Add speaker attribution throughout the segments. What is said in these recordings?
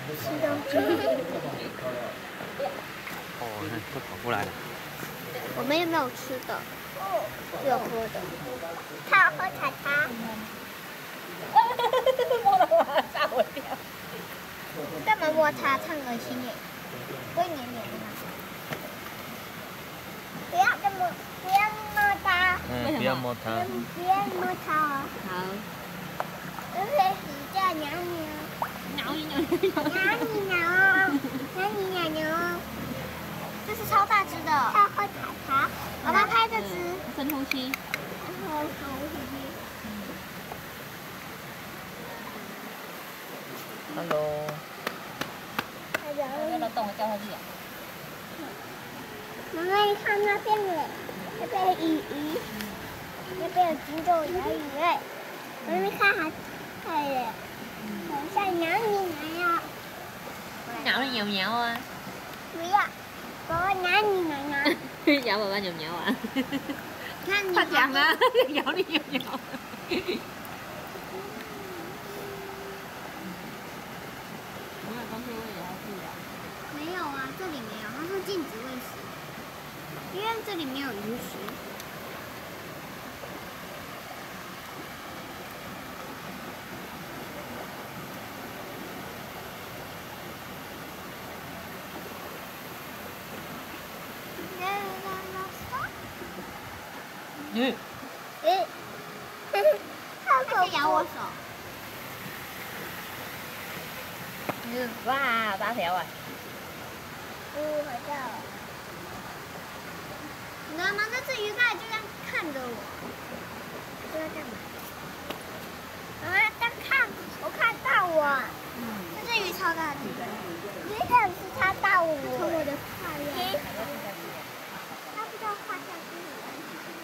Speaker 1: 吃东西。
Speaker 2: 哦，看都跑过来了。
Speaker 1: 我们有没有吃的？有喝的。他要喝茶茶。
Speaker 3: 摸了我，吓我一跳。
Speaker 1: 干嘛摸它？它很恶心耶，会黏黏的吗？不要这么，不要摸它。
Speaker 2: 不要摸它。
Speaker 1: 不要摸它哦。
Speaker 3: 好。
Speaker 1: 因为你叫鸟鸟。
Speaker 3: 鸟你鸟你鸟。
Speaker 1: 鸟你鸟，鸟你鸟鸟。这是超大只的。它会踩它。妈妈拍这只。
Speaker 3: 深呼吸。
Speaker 1: 然后深呼吸。
Speaker 2: Hello。
Speaker 3: 那个洞掉下去啊！
Speaker 1: 妈妈，你看那边的，那边有鱼，那边有金豆小鱼。妈妈看还看了，好像鸟你鸟。
Speaker 3: 鸟你鸟鸟啊！
Speaker 1: 不要，爸爸鸟你鸟鸟。
Speaker 3: 咬爸爸鸟鸟啊！
Speaker 1: 看你
Speaker 3: 快讲啊！咬你鸟鸟。我有东西喂也要自己咬。
Speaker 1: 没有啊，这里没有，它说禁止喂食，因为这里没有鱼食。它咬我手。
Speaker 3: 哇，大条啊！
Speaker 1: 好像。你知道吗？那只鱼刚才就这样看着我，这在干嘛？妈妈在看，我看到我。这只鱼超大只的。你可是它到我。从我的胯下。它不知道胯下是什么。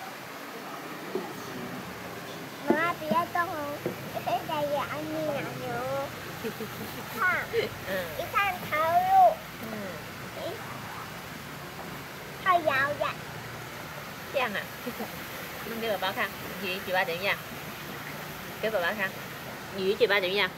Speaker 1: 妈妈不要动哦，在咬你奶牛。看，一看投入。它摇呀。
Speaker 3: 这样啊？弄给爸爸看，鱼嘴巴怎样？给爸爸看，鱼嘴巴怎样？